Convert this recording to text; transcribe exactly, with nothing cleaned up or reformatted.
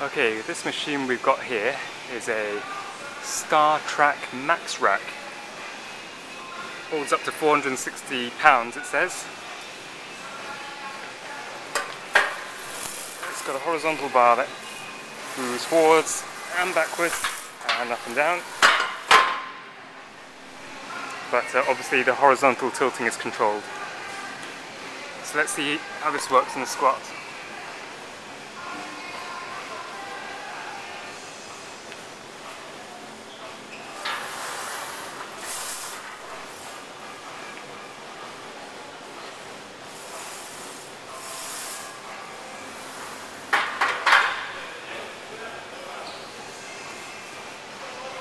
Okay, this machine we've got here is a Trac Max Rack. Holds up to four hundred sixty pounds, it says. It's got a horizontal bar that moves forwards and backwards and up and down. But uh, obviously the horizontal tilting is controlled. So let's see how this works in the squat.